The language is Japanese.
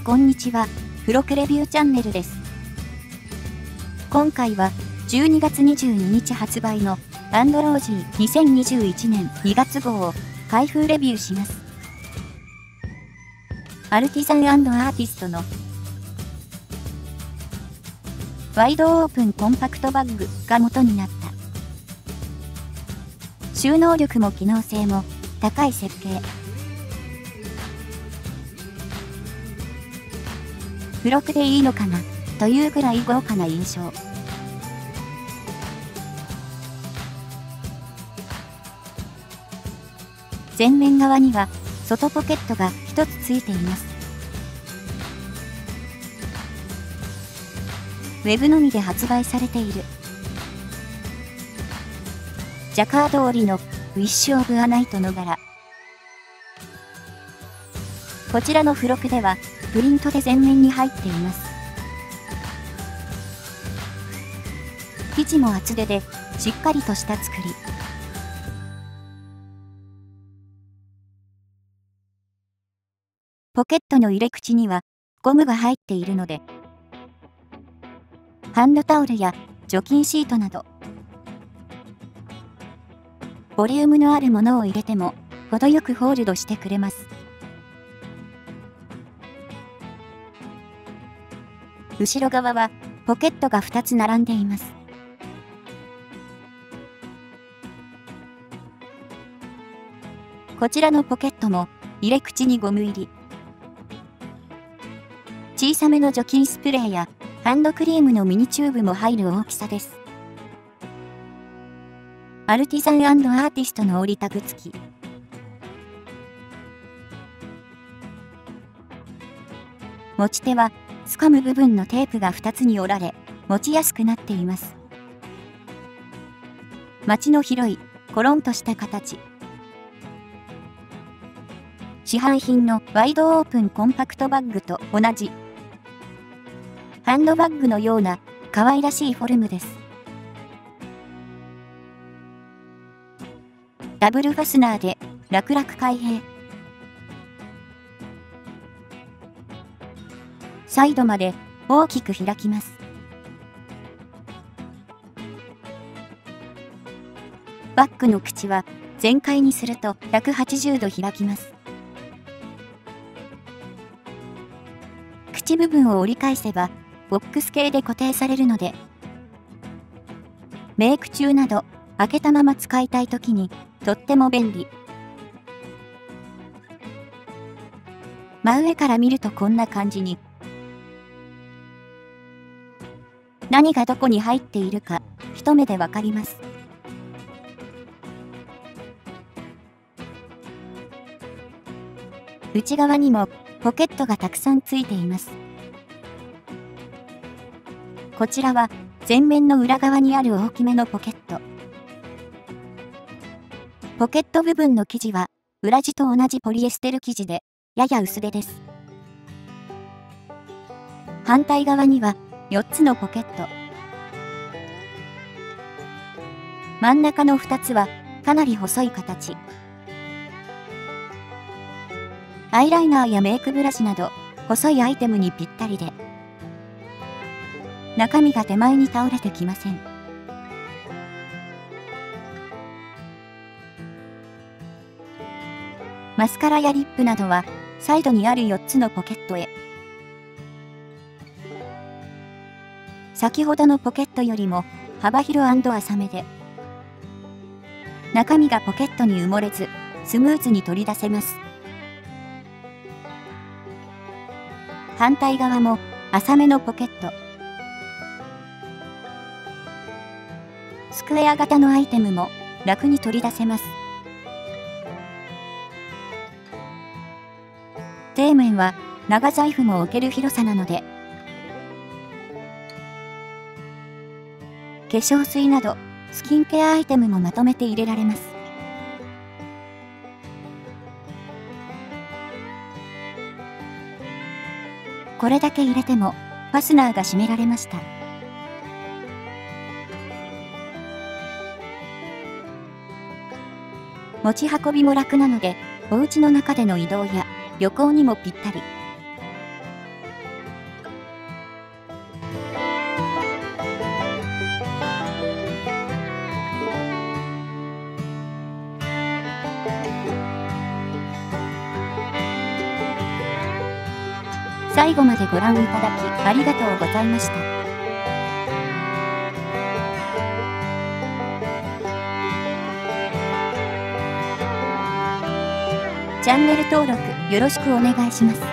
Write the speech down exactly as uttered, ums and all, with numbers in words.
こんにちは、付録レビューチャンネルです。今回はじゅうにがつにじゅうににち発売のアンドロージーにせんにじゅういちねんにがつ号を開封レビューします。アルティザン&アーティストのワイドオープンコンパクトバッグが元になった。収納力も機能性も高い設計。付録でいいのかなというぐらい豪華な印象。前面側には外ポケットがひとつついています。ウェブのみで発売されている。ジャカード織りのウィッシュオブアナイトの柄。こちらの付録ではプリントで前面に入っています。生地も厚手でしっかりとした作り。ポケットの入れ口にはゴムが入っているので、ハンドタオルや除菌シートなど、ボリュームのあるものを入れても程よくホールドしてくれます。後ろ側はポケットがふたつ並んでいます。こちらのポケットも入れ口にゴム入り。小さめの除菌スプレーやハンドクリームのミニチューブも入る大きさです。アルティザン&アーティストの折りタグ付き。持ち手は掴む部分のテープがふたつに折られ、持ちやすくなっています。マチの広い、コロンとした形。市販品のワイドオープンコンパクトバッグと同じ。ハンドバッグのような可愛らしいフォルムです。ダブルファスナーで楽々開閉。サイドまで大きく開きます。バッグの口は全開にするとひゃくはちじゅうど開きます。口部分を折り返せばボックス系で固定されるので、メイク中など開けたまま使いたいときにとっても便利。真上から見るとこんな感じに。何がどこに入っているか一目でわかります。内側にもポケットがたくさんついています。こちらは前面の裏側にある大きめのポケット。ポケット部分の生地は裏地と同じポリエステル生地でやや薄手です。反対側にはよっつのポケット。真ん中のふたつはかなり細い形。アイライナーやメイクブラシなど細いアイテムにぴったりで、中身が手前に倒れてきません。マスカラやリップなどはサイドにあるよっつのポケットへ。先ほどのポケットよりも幅広&浅めで、中身がポケットに埋もれずスムーズに取り出せます。反対側も浅めのポケット。スクエア型のアイテムも楽に取り出せます。底面は長財布も置ける広さなので、化粧水などスキンケアアイテムもまとめて入れられます。これだけ入れてもファスナーが閉められました。持ち運びも楽なので、お家の中での移動や旅行にもぴったり。 最後までご覧いただきありがとうございました。チャンネル登録よろしくお願いします。